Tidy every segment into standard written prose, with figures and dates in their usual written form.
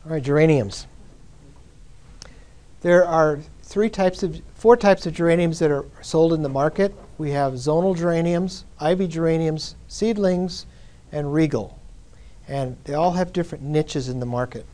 All right, geraniums. There are four types of geraniums that are sold in the market. We have zonal geraniums, ivy geraniums, seedlings, and regal. And they all have different niches in the market.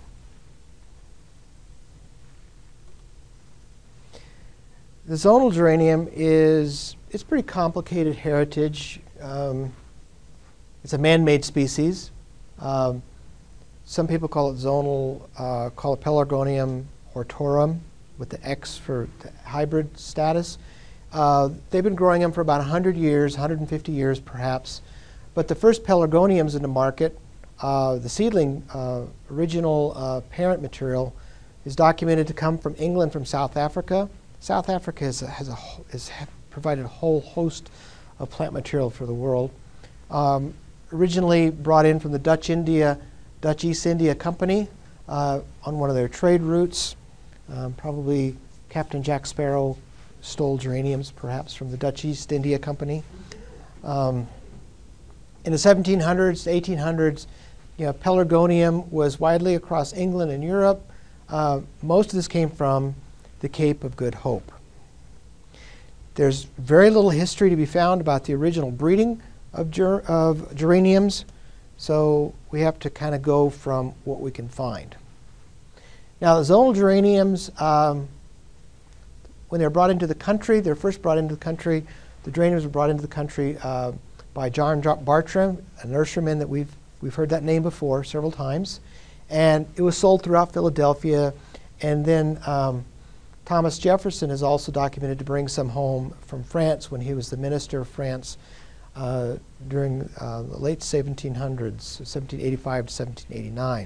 The zonal geranium it's pretty complicated heritage. It's a man-made species. Some people call it zonal, call it Pelargonium hortorum, with the X for the hybrid status. They've been growing them for about 100 years, 150 years perhaps. But the first Pelargoniums in the market, the seedling original parent material, is documented to come from England, from South Africa. South Africa has provided a whole host of plant material for the world. Originally brought in from the Dutch East India Company on one of their trade routes. Probably Captain Jack Sparrow stole geraniums, perhaps, from the Dutch East India Company. In the 1700s, 1800s, Pelargonium was widely across England and Europe. Most of this came from the Cape of Good Hope. There's very little history to be found about the original breeding of geraniums, so we have to kind of go from what we can find. Now, the zonal geraniums, when they're brought into the country, they're first brought into the country. The geraniums were brought into the country by John Bartram, a nurseryman that we've heard that name before several times. And it was sold throughout Philadelphia. And then Thomas Jefferson is also documented to bring some home from France when he was the minister of France during the late 1700s, 1785 to 1789.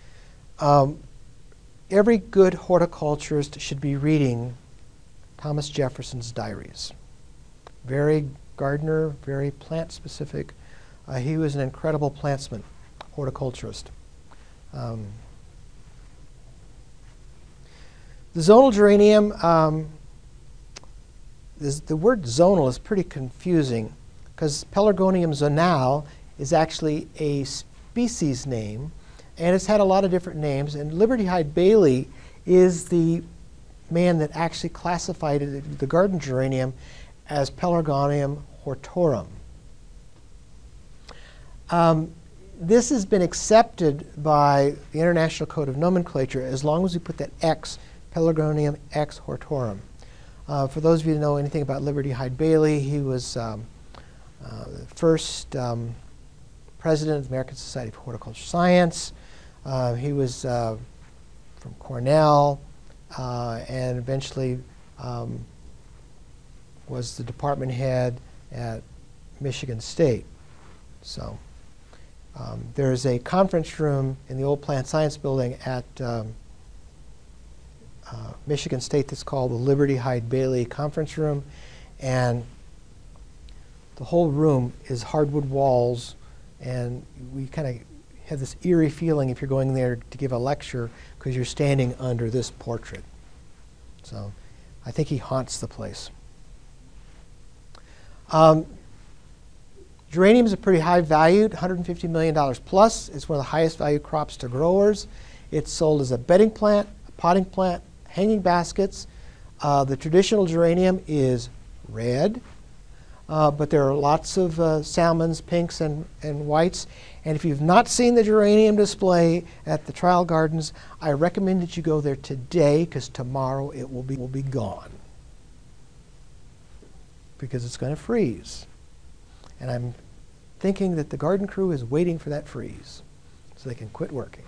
Every good horticulturist should be reading Thomas Jefferson's diaries. Very gardener, very plant specific. He was an incredible plantsman, horticulturist. The zonal geranium, the word zonal is pretty confusing because Pelargonium zonale is actually a species name, and it's had a lot of different names. And Liberty Hyde Bailey is the man that actually classified the garden geranium as Pelargonium hortorum. This has been accepted by the International Code of Nomenclature as long as we put that X, Pelargonium X hortorum. For those of you who know anything about Liberty Hyde Bailey, he was the first president of the American Society of Horticultural Science. He was from Cornell and eventually was the department head at Michigan State. So there's a conference room in the old plant science building at Michigan State that's called the Liberty Hyde Bailey Conference Room, and the whole room is hardwood walls, and we kind of have this eerie feeling if you're going there to give a lecture because you're standing under this portrait. So I think he haunts the place. Geraniums are pretty high valued, $150 million plus. It's one of the highest value crops to growers. It's sold as a bedding plant, a potting plant, hanging baskets. The traditional geranium is red, but there are lots of salmons, pinks, and whites. And if you've not seen the geranium display at the Trial Gardens, I recommend that you go there today because tomorrow it will be gone because it's going to freeze. And I'm thinking that the garden crew is waiting for that freeze so they can quit working.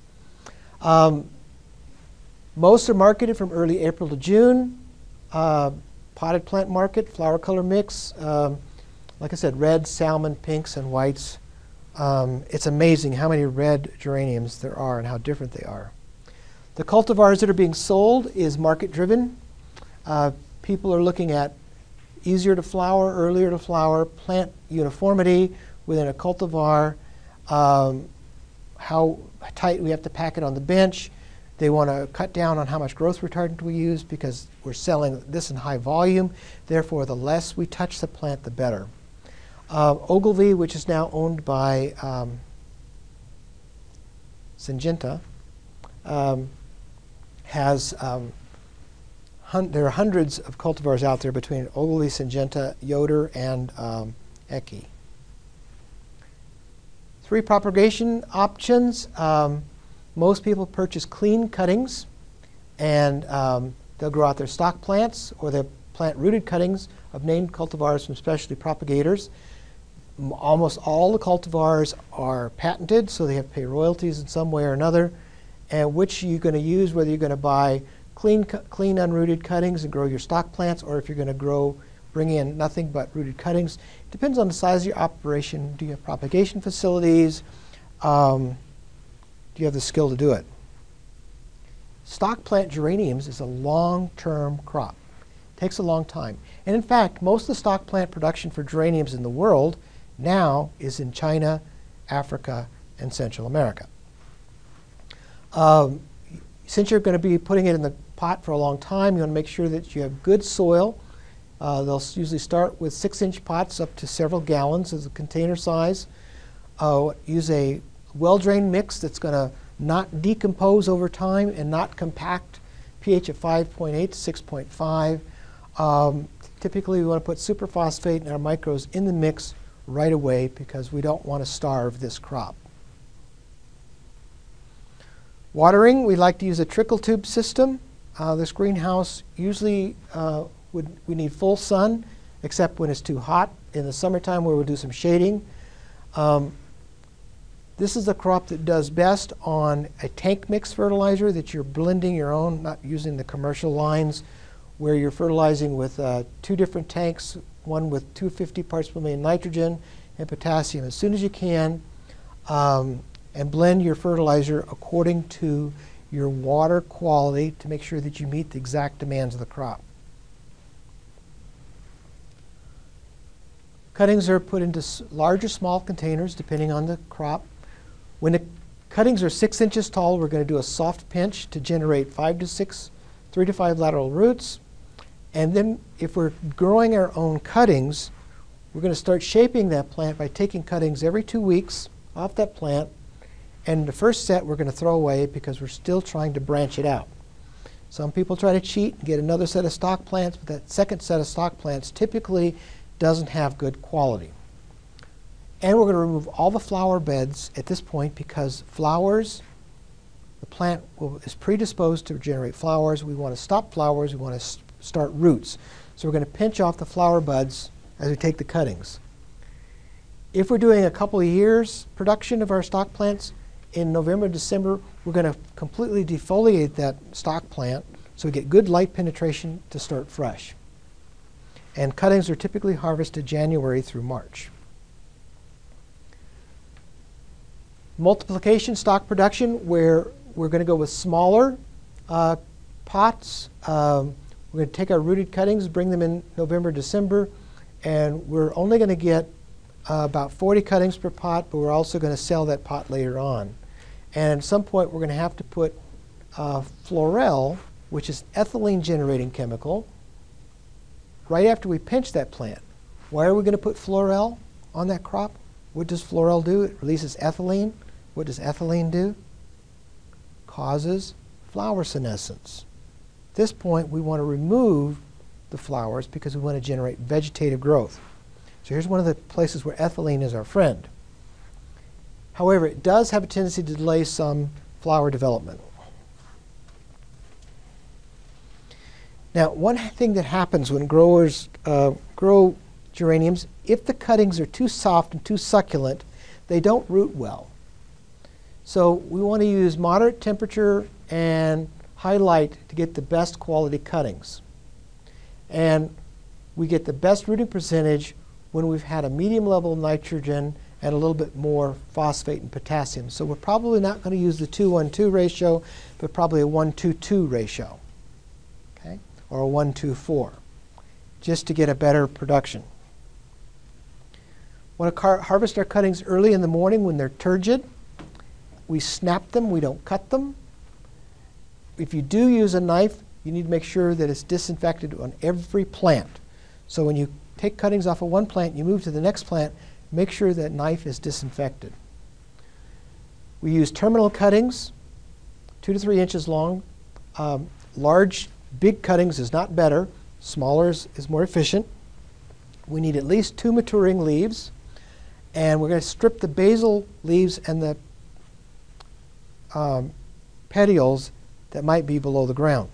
Most are marketed from early April to June. Potted plant market, flower color mix. Like I said, red, salmon, pinks, and whites. It's amazing how many red geraniums there are and how different they are. The cultivars that are being sold is market driven. People are looking at easier to flower, earlier to flower, plant uniformity within a cultivar, how tight we have to pack it on the bench. They want to cut down on how much growth retardant we use because we're selling this in high volume. Therefore, the less we touch the plant, the better. Ogilvy, which is now owned by Syngenta, has there are hundreds of cultivars out there between Ogilvy, Syngenta, Yoder, and Ecke. 3 propagation options. Most people purchase clean cuttings, and they'll grow out their stock plants, or they'll plant rooted cuttings of named cultivars from specialty propagators. Almost all the cultivars are patented, so they have to pay royalties in some way or another. And which you're going to use, whether you're going to buy clean unrooted cuttings and grow your stock plants, or if you're going to bring in nothing but rooted cuttings. It depends on the size of your operation. Do you have propagation facilities? Do you have the skill to do it? Stock plant geraniums is a long-term crop. It takes a long time. And in fact, most of the stock plant production for geraniums in the world now is in China, Africa, and Central America. Since you're going to be putting it in the pot for a long time, you want to make sure that you have good soil. They'll usually start with 6-inch pots up to several gallons as a container size. Use a well-drained mix that's going to not decompose over time and not compact, pH of 5.8 to 6.5. Typically, we want to put superphosphate and our micros in the mix right away because we don't want to starve this crop. Watering, we like to use a trickle tube system. This greenhouse usually we need full sun, except when it's too hot in the summertime where we'll do some shading. This is the crop that does best on a tank mix fertilizer that you're blending your own, not using the commercial lines where you're fertilizing with 2 different tanks, one with 250 parts per million nitrogen and potassium as soon as you can, and blend your fertilizer according to your water quality to make sure that you meet the exact demands of the crop. Cuttings are put into large or small containers depending on the crop. When the cuttings are 6 inches tall, we're going to do a soft pinch to generate 3 to 5 lateral roots. And then if we're growing our own cuttings, we're going to start shaping that plant by taking cuttings every 2 weeks off that plant. And the first set we're going to throw away because we're still trying to branch it out. Some people try to cheat and get another set of stock plants, but that second set of stock plants typically doesn't have good quality. And we're going to remove all the flower beds at this point because flowers, the plant is predisposed to generate flowers. We want to stop flowers. We want to start roots. So we're going to pinch off the flower buds as we take the cuttings. If we're doing a couple of years production of our stock plants, in November, December, we're going to completely defoliate that stock plant so we get good light penetration to start fresh. And cuttings are typically harvested January through March. Multiplication stock production, where we're going to go with smaller pots. We're going to take our rooted cuttings, bring them in November, December, and we're only going to get about 40 cuttings per pot, but we're also going to sell that pot later on. And at some point, we're going to have to put Florel, which is ethylene generating chemical, right after we pinch that plant. Why are we going to put Florel on that crop? What does Florel do? It releases ethylene. What does ethylene do? Causes flower senescence. At this point, we want to remove the flowers because we want to generate vegetative growth. So here's one of the places where ethylene is our friend. However, it does have a tendency to delay some flower development. Now, one thing that happens when growers grow geraniums, if the cuttings are too soft and too succulent, they don't root well. So we want to use moderate temperature and high light to get the best quality cuttings. And we get the best rooting percentage when we've had a medium level of nitrogen and a little bit more phosphate and potassium. So we're probably not going to use the 2:1:2 ratio, but probably a 1:2:2 ratio, okay? Or a 1:2:4, just to get a better production. Want to harvest our cuttings early in the morning when they're turgid. We snap them, we don't cut them. If you do use a knife, you need to make sure that it's disinfected on every plant. So when you take cuttings off of one plant, you move to the next plant, make sure that knife is disinfected. We use terminal cuttings 2 to 3 inches long. Large, big cuttings is not better. Smaller is more efficient. We need at least 2 maturing leaves. And we're going to strip the basal leaves and the petioles that might be below the ground.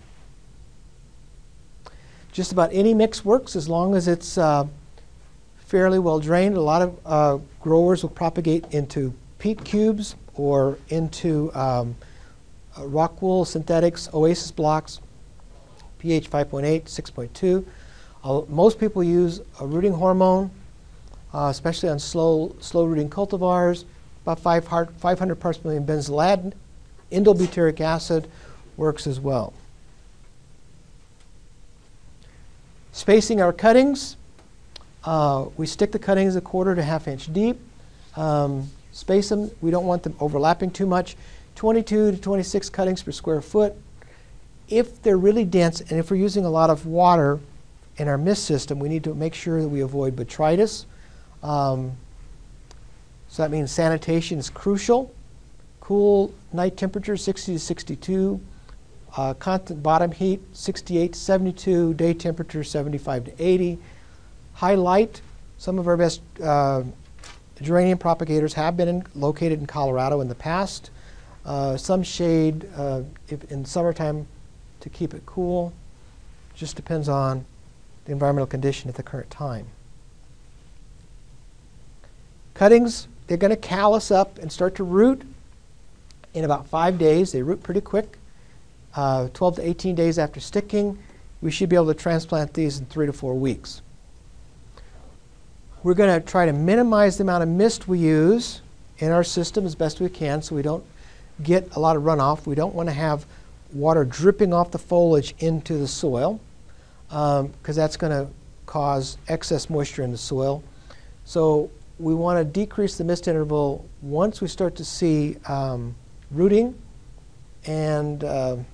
Just about any mix works as long as it's fairly well drained. A lot of growers will propagate into peat cubes or into rock wool synthetics, oasis blocks, pH 5.8, 6.2. Most people use a rooting hormone, especially on slow rooting cultivars. About 500 parts per million benzoyl indolbutyric acid works as well. Spacing our cuttings. We stick the cuttings 1/4 to 1/2 inch deep. Space them. We don't want them overlapping too much. 22 to 26 cuttings per square foot. If they're really dense and if we're using a lot of water in our mist system, we need to make sure that we avoid botrytis. So that means sanitation is crucial. Cool night temperature 60 to 62. Constant bottom heat 68 to 72. Day temperature 75 to 80. High light. Some of our best geranium propagators have been located in Colorado in the past. Some shade in summertime to keep it cool. Just depends on the environmental condition at the current time. Cuttings, they're going to callus up and start to root in about 5 days. They root pretty quick. 12 to 18 days after sticking, we should be able to transplant these in 3 to 4 weeks. We're going to try to minimize the amount of mist we use in our system as best we can so we don't get a lot of runoff. We don't want to have water dripping off the foliage into the soil because that's going to cause excess moisture in the soil. So we want to decrease the mist interval once we start to see rooting, and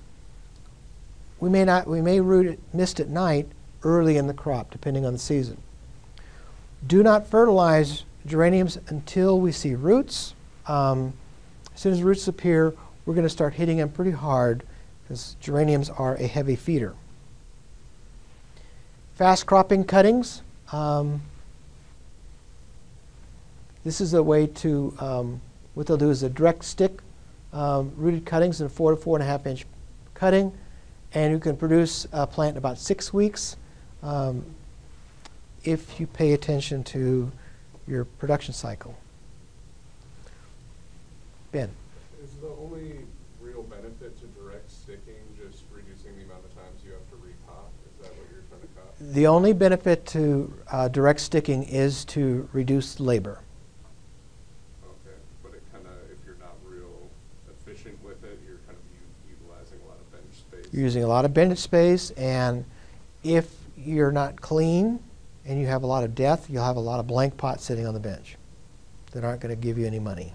we may root mist at night early in the crop depending on the season. Do not fertilize geraniums until we see roots. As soon as roots appear, we're going to start hitting them pretty hard because geraniums are a heavy feeder. Fast cropping cuttings. This is a way to, what they'll do is a direct stick rooted cuttings in a 4 to 4.5 inch cutting, and you can produce a plant in about 6 weeks if you pay attention to your production cycle. Ben. Is the only real benefit to direct sticking just reducing the amount of times you have to repot? Is that what you're trying to cut? The only benefit to direct sticking is to reduce labor. Okay, but it kind of, if you're not real efficient with it, you're kind of utilizing a lot of bench space. You're using a lot of bench space, and if you're not clean and you have a lot of death, you'll have a lot of blank pots sitting on the bench that aren't going to give you any money.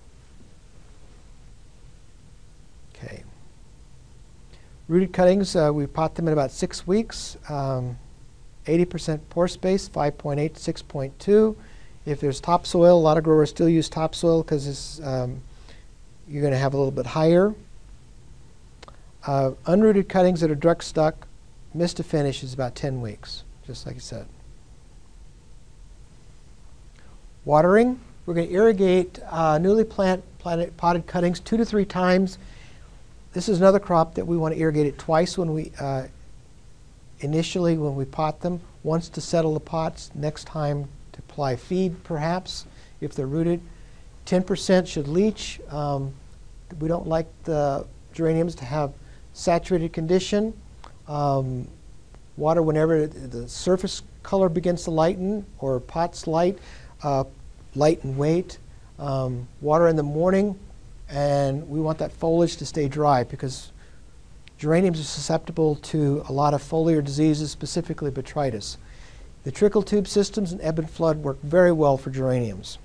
Okay. Rooted cuttings, we pot them in about 6 weeks. 80% pore space, 5.8 to 6.2. If there's topsoil, a lot of growers still use topsoil because you're going to have a little bit higher. Unrooted cuttings that are direct stuck, mist to finish is about 10 weeks, just like I said. Watering, we're going to irrigate newly potted cuttings 2 to 3 times. This is another crop that we want to irrigate it twice when we initially when we pot them, once to settle the pots, next time to apply feed perhaps if they're rooted. 10% should leach. We don't like the geraniums to have saturated condition. Water whenever the surface color begins to lighten or pots light in weight. Water in the morning, and we want that foliage to stay dry because geraniums are susceptible to a lot of foliar diseases, specifically botrytis. The trickle tube systems and ebb and flood work very well for geraniums.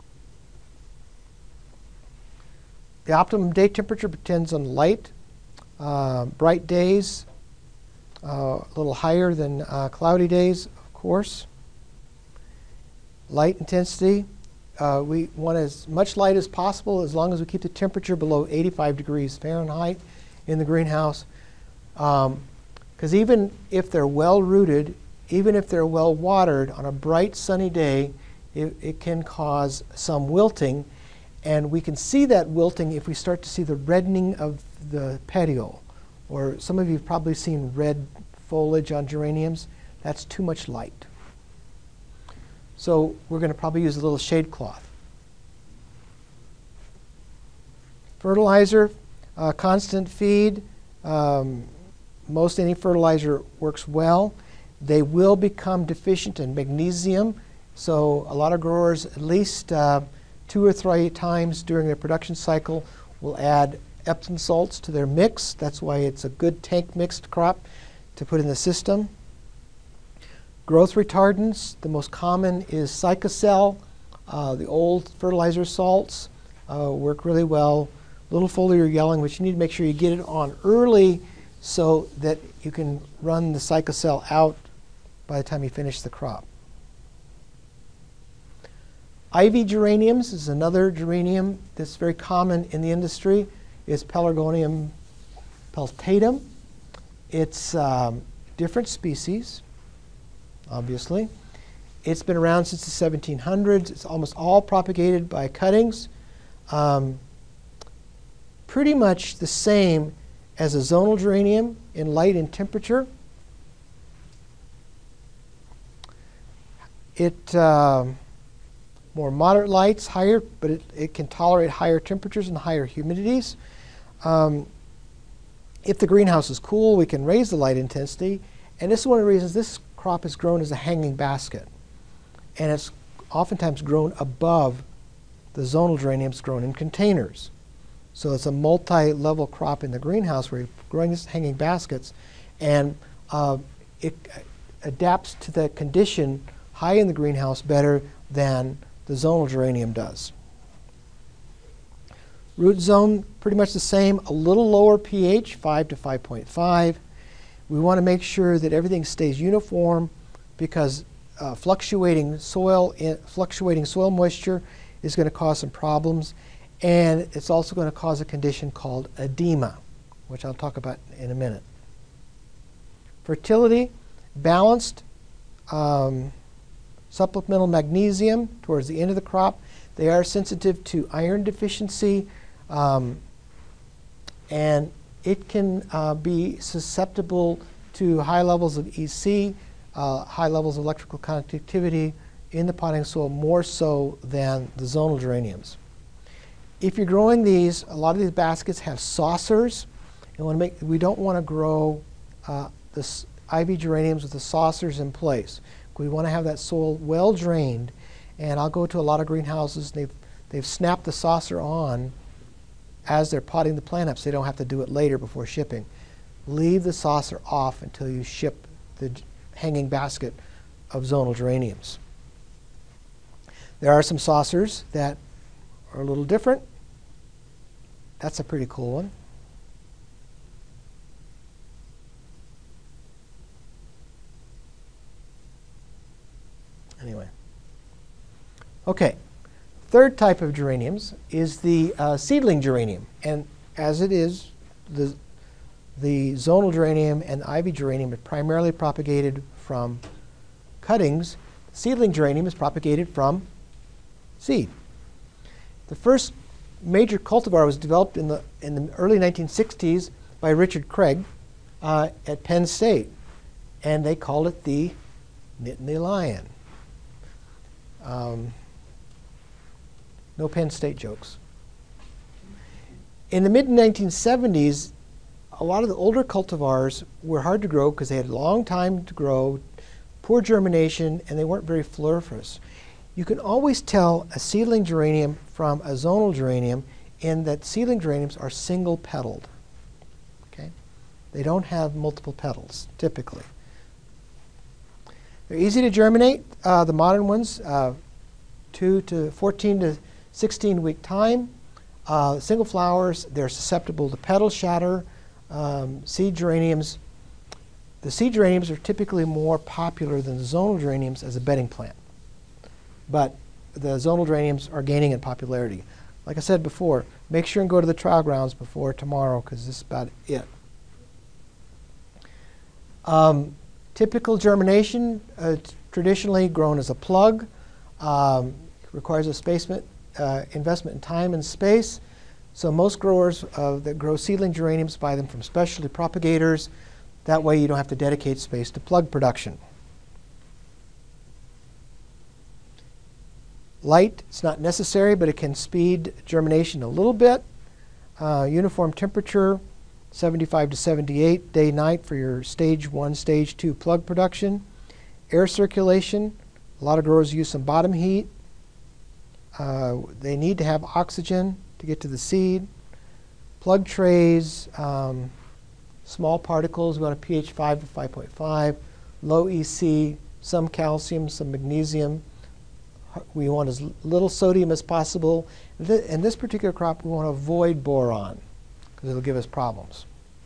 The optimum day temperature depends on light. Bright days, a little higher than cloudy days, of course. Light intensity, we want as much light as possible as long as we keep the temperature below 85 degrees Fahrenheit in the greenhouse. Because even if they're well rooted, even if they're well watered, on a bright sunny day, it can cause some wilting. And we can see that wilting if we start to see the reddening of the petiole. Or some of you have probably seen red foliage on geraniums. That's too much light. So we're going to probably use a little shade cloth. Fertilizer, constant feed. Most any fertilizer works well. They will become deficient in magnesium. So a lot of growers, at least 2 or 3 times during their production cycle, will add Epsom salts to their mix. That's why it's a good tank mixed crop to put in the system. Growth retardants, the most common is Cycocel. The old fertilizer salts work really well. Little foliar yellowing, which you need to make sure you get it on early so that you can run the Cycocel out by the time you finish the crop. Ivy geraniums is another geranium that's very common in the industry. It's Pelargonium peltatum. It's different species, obviously. It's been around since the 1700s. It's almost all propagated by cuttings. Pretty much the same as a zonal geranium in light and temperature. It more moderate lights, higher, but it can tolerate higher temperatures and higher humidities. If the greenhouse is cool, we can raise the light intensity. And this is one of the reasons this crop is grown as a hanging basket. And it's oftentimes grown above the zonal geraniums grown in containers. So it's a multi-level crop in the greenhouse where you're growing these hanging baskets. And it adapts to the condition high in the greenhouse better than the zonal geranium does. Root zone, pretty much the same, a little lower pH, 5 to 5.5. We want to make sure that everything stays uniform because fluctuating soil moisture is going to cause some problems. And it's also going to cause a condition called edema, which I'll talk about in a minute. Fertility, balanced. Supplemental magnesium towards the end of the crop. They are sensitive to iron deficiency, and it can be susceptible to high levels of EC, high levels of electrical conductivity in the potting soil, more so than the zonal geraniums. If you're growing these, a lot of these baskets have saucers. We don't want to grow the ivy geraniums with the saucers in place. We want to have that soil well drained, and I'll go to a lot of greenhouses. They've snapped the saucer on as they're potting the plant up, so they don't have to do it later before shipping. Leave the saucer off until you ship the hanging basket of zonal geraniums. There are some saucers that are a little different. That's a pretty cool one. Anyway. Okay. Third type of geraniums is the seedling geranium. And as it is, the zonal geranium and the ivy geranium are primarily propagated from cuttings. Seedling geranium is propagated from seed. The first major cultivar was developed in the early 1960s by Richard Craig at Penn State. And they called it the Nittany Lion. No Penn State jokes. In the mid-1970s, a lot of the older cultivars were hard to grow because they had a long time to grow, poor germination, and they weren't very floriferous. You can always tell a seedling geranium from a zonal geranium in that seedling geraniums are single-petaled. Okay? They don't have multiple petals, typically. They're easy to germinate. The modern ones, 2 to 14 to 16-week time. Single flowers, they're susceptible to petal shatter. Seed geraniums, the seed geraniums are typically more popular than the zonal geraniums as a bedding plant. But the zonal geraniums are gaining in popularity. Like I said before, make sure and go to the trial grounds before tomorrow because this is about it. Typical germination, traditionally grown as a plug, requires a investment in time and space. So most growers that grow seedling geraniums buy them from specialty propagators. That way you don't have to dedicate space to plug production. Light, it's not necessary, but it can speed germination a little bit. Uniform temperature, 75 to 78, day-night for your stage 1, stage 2 plug production. Air circulation, a lot of growers use some bottom heat. They need to have oxygen to get to the seed. Plug trays, small particles, we want a pH 5 to 5.5, low EC, some calcium, some magnesium. We want as little sodium as possible. In this particular crop, we want to avoid boron because it'll give us problems.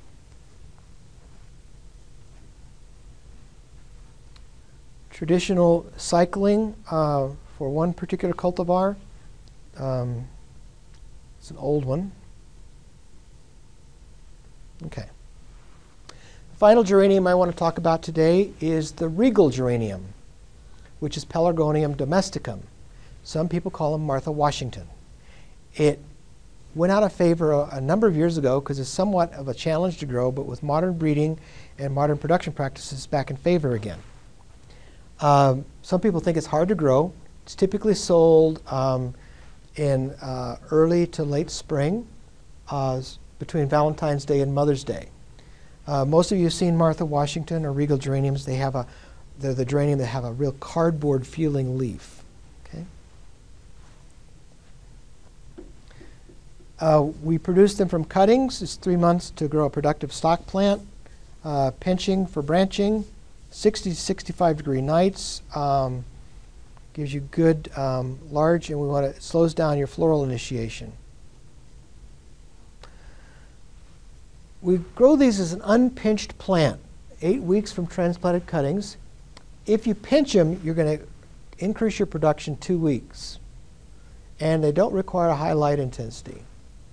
Traditional cycling for one particular cultivar. It's an old one. Okay. The final geranium I want to talk about today is the regal geranium, which is Pelargonium domesticum. Some people call him Martha Washington. It went out of favor a number of years ago because it's somewhat of a challenge to grow, but with modern breeding and modern production practices, it's back in favor again. Some people think it's hard to grow. It's typically sold in early to late spring, between Valentine's Day and Mother's Day. Most of you have seen Martha Washington or regal geraniums. They're the geranium that have a real cardboard feeling leaf. Okay. We produce them from cuttings. It's 3 months to grow a productive stock plant. Pinching for branching, 60 to 65 degree nights. Gives you good large, and it slows down your floral initiation. We grow these as an unpinched plant, 8 weeks from transplanted cuttings. If you pinch them, you're going to increase your production 2 weeks. And they don't require a high light intensity.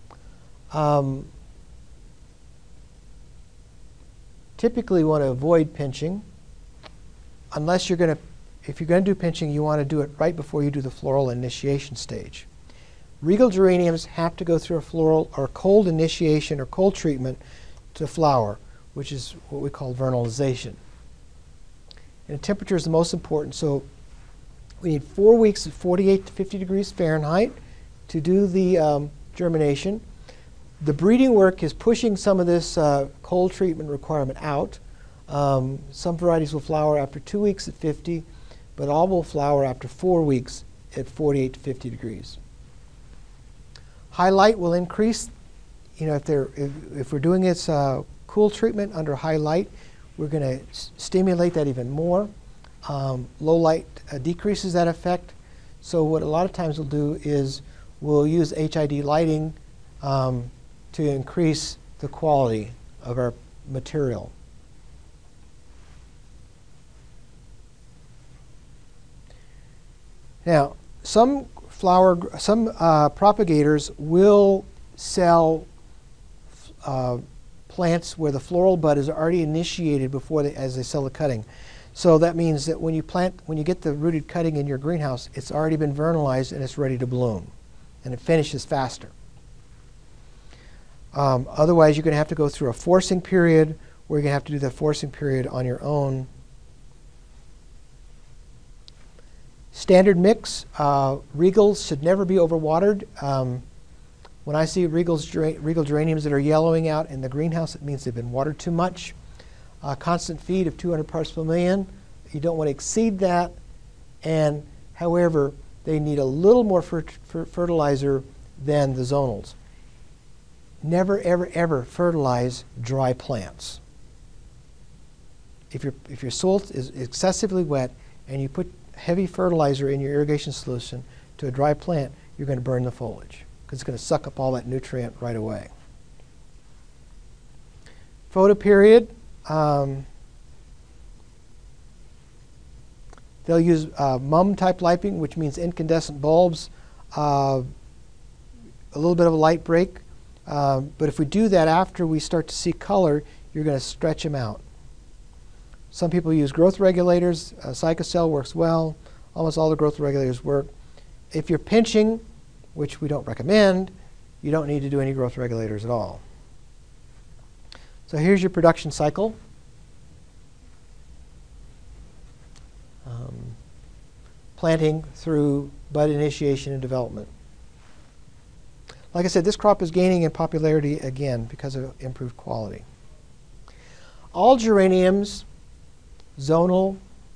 Typically, you want to avoid pinching, unless if you're going to do pinching, you want to do it right before you do the floral initiation stage. Regal geraniums have to go through a floral or cold initiation or cold treatment to flower, which is what we call vernalization. And temperature is the most important. So we need 4 weeks at 48 to 50 degrees Fahrenheit to do the germination. The breeding work is pushing some of this cold treatment requirement out. Some varieties will flower after 2 weeks at 50, but all will flower after 4 weeks at 48 to 50 degrees. High light will increase. If we're doing this cool treatment under high light, we're going to stimulate that even more. Low light decreases that effect. So what a lot of times we'll do is we'll use HID lighting to increase the quality of our material. Now, some propagators will sell plants where the floral bud is already initiated as they sell the cutting. So that means that when you get the rooted cutting in your greenhouse, it's already been vernalized and it's ready to bloom, and it finishes faster. Otherwise, you're going to have to go through a forcing period, where you're going to have to do the forcing period on your own. Standard mix, regals should never be overwatered. When I see regal geraniums that are yellowing out in the greenhouse, it means they've been watered too much. Constant feed of 200 parts per million. You don't want to exceed that. And however, they need a little more fertilizer than the zonals. Never, ever, ever fertilize dry plants. If your soil is excessively wet and you put heavy fertilizer in your irrigation solution to a dry plant, you're going to burn the foliage because it's going to suck up all that nutrient right away. Photoperiod. They'll use mum-type lighting, which means incandescent bulbs, a little bit of a light break. But if we do that after we start to see color, you're going to stretch them out. Some people use growth regulators. Cycocell works well. Almost all the growth regulators work. If you're pinching, which we don't recommend, you don't need to do any growth regulators at all. So here's your production cycle. Planting through bud initiation and development. Like I said, this crop is gaining in popularity again because of improved quality. All geraniums, zonal,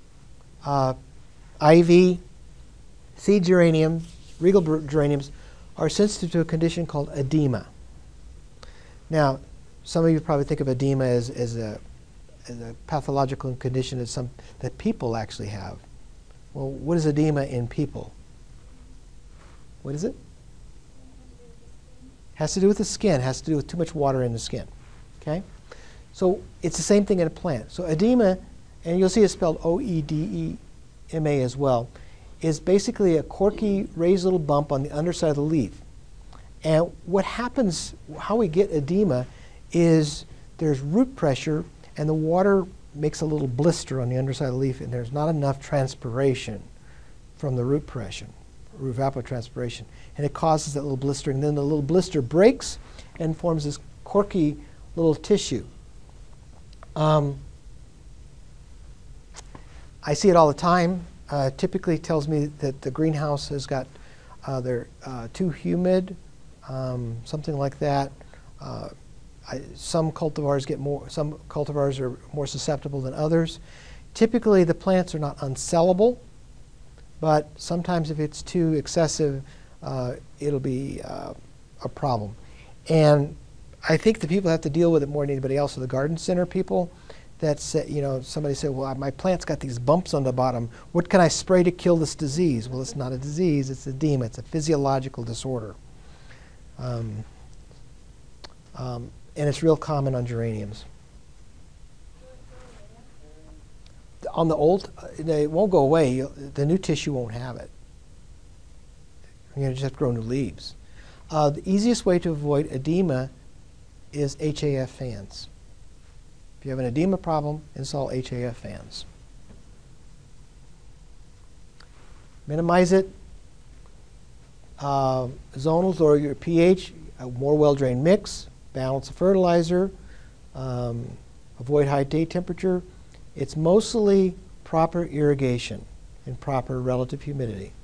ivy, seed geranium, regal geraniums, are sensitive to a condition called edema. Now, some of you probably think of edema as a pathological condition that people actually have. Well, what is edema in people? What is it? Has to do with the skin. Has to do with too much water in the skin. Okay? So it's the same thing in a plant. So edema, and you'll see it spelled O-E-D-E-M-A as well, is basically a corky raised little bump on the underside of the leaf. And what happens, how we get edema, is there's root pressure and the water makes a little blister on the underside of the leaf, and there's not enough transpiration from the root pressure, or evapotranspiration, and it causes that little blistering. Then the little blister breaks and forms this corky little tissue. I see it all the time. Typically tells me that the greenhouse has got they're too humid, something like that. Some cultivars are more susceptible than others. Typically, the plants are not unsellable, but sometimes if it's too excessive, it'll be a problem. And I think the people that have to deal with it more than anybody else are the garden center people. That say, you know, somebody said, well, my plant's got these bumps on the bottom. What can I spray to kill this disease? Well, it's not a disease. It's edema. It's a physiological disorder. And it's real common on geraniums. On the old, it won't go away. The new tissue won't have it. You're going to just have to grow new leaves. The easiest way to avoid edema is HAF fans. If you have an edema problem, install HAF fans. Minimize it. Zonals or your pH, a more well-drained mix. Balance of fertilizer, avoid high day temperature. It's mostly proper irrigation and proper relative humidity.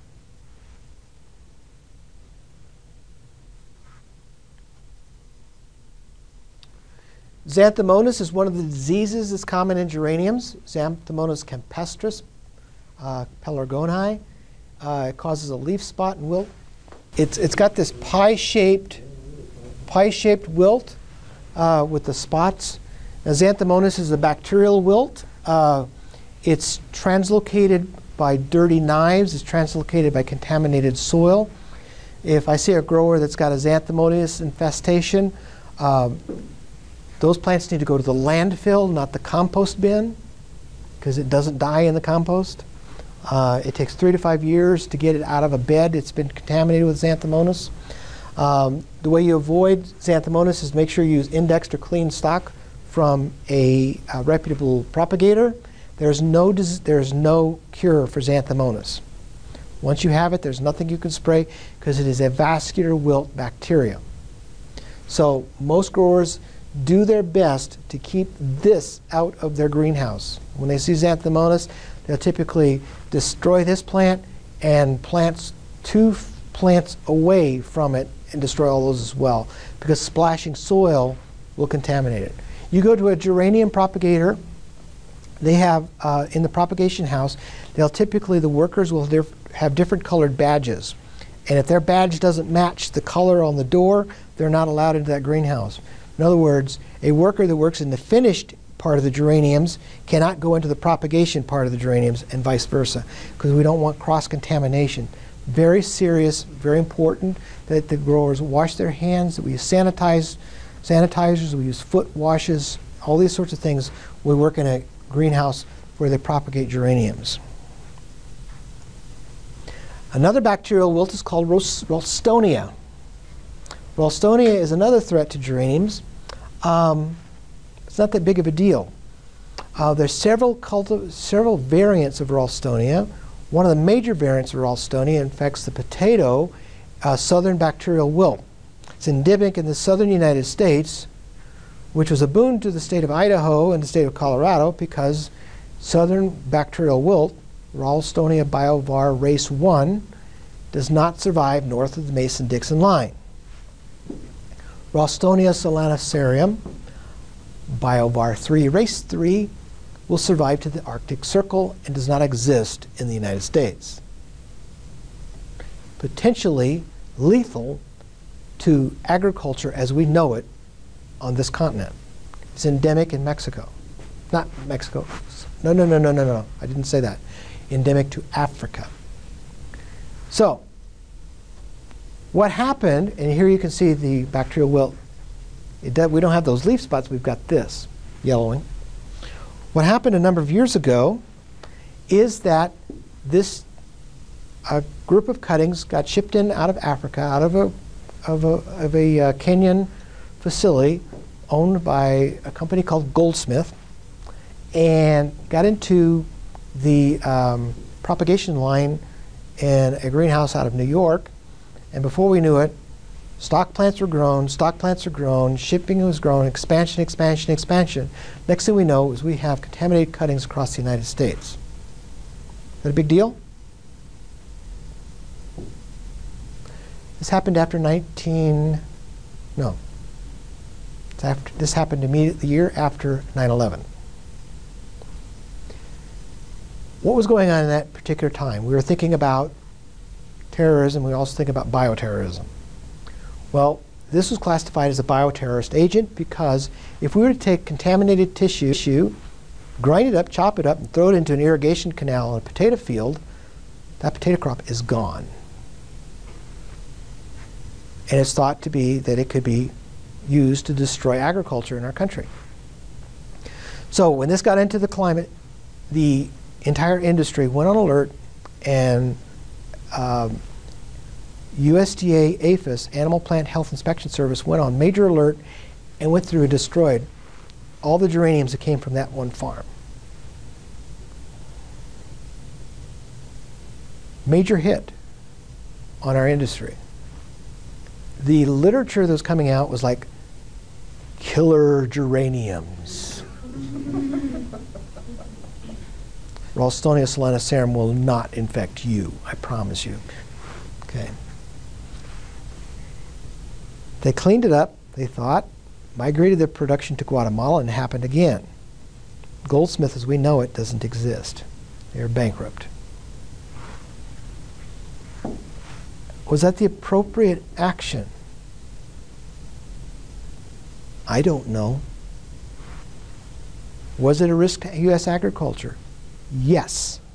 Xanthomonas is one of the diseases that's common in geraniums. Xanthomonas campestris, pelargonii. It causes a leaf spot and wilt. It's got this pie-shaped wilt with the spots. Now, Xanthomonas is a bacterial wilt. It's translocated by dirty knives. It's translocated by contaminated soil. If I see a grower that's got a Xanthomonas infestation, those plants need to go to the landfill, not the compost bin, because it doesn't die in the compost. It takes 3 to 5 years to get it out of a bed. It's been contaminated with Xanthomonas. The way you avoid Xanthomonas is make sure you use indexed or clean stock from a reputable propagator. There's no cure for Xanthomonas. Once you have it, there's nothing you can spray because it is a vascular wilt bacteria. So most growers do their best to keep this out of their greenhouse. When they see Xanthomonas, they'll typically destroy this plant and plant 2 plants away from it and destroy all those as well, because splashing soil will contaminate it. You go to a geranium propagator, they have, in the propagation house, they'll typically, the workers will have different colored badges. And if their badge doesn't match the color on the door, they're not allowed into that greenhouse. In other words, a worker that works in the finished part of the geraniums cannot go into the propagation part of the geraniums, and vice versa, because we don't want cross-contamination. Very serious, very important that the growers wash their hands, that we use sanitizers, we use foot washes, all these sorts of things. We work in a greenhouse where they propagate geraniums. Another bacterial wilt is called Ralstonia. Ralstonia is another threat to geraniums. It's not that big of a deal. There's several variants of Ralstonia. One of the major variants of Ralstonia infects the potato southern bacterial wilt. It's endemic in the southern United States, which was a boon to the state of Idaho and the state of Colorado because southern bacterial wilt, Ralstonia biovar race 1, does not survive north of the Mason-Dixon line. Ralstonia solanacerium, biovar 3 race 3, will survive to the Arctic Circle and does not exist in the United States. Potentially lethal to agriculture as we know it on this continent. It's endemic in Mexico. Not Mexico. No. I didn't say that. Endemic to Africa. So, what happened, and here you can see the bacterial wilt. We don't have those leaf spots, we've got this yellowing. What happened a number of years ago is that this group of cuttings got shipped in out of Africa, out of a Kenyan facility owned by a company called Goldsmith, and got into the propagation line in a greenhouse out of New York. And before we knew it, stock plants were grown, shipping was grown, expansion. Next thing we know is we have contaminated cuttings across the United States. Is that a big deal? This happened after this happened immediately the year after 9/11. What was going on in that particular time? We were thinking about terrorism. We were also thinking about bioterrorism. Well, this was classified as a bioterrorist agent because if we were to take contaminated tissue, grind it up, chop it up, and throw it into an irrigation canal in a potato field, that potato crop is gone. And it's thought to be that it could be used to destroy agriculture in our country. So when this got into the climate, the entire industry went on alert, and USDA APHIS, Animal Plant Health Inspection Service, went on major alert and went through and destroyed all the geraniums that came from that one farm. Major hit on our industry. The literature that was coming out was like killer geraniums. Ralstonia solanacerum will not infect you, I promise you. Okay. They cleaned it up, they thought, migrated their production to Guatemala, and it happened again. Goldsmith, as we know it, doesn't exist. They're bankrupt. Was that the appropriate action? I don't know. Was it a risk to U.S. agriculture? Yes.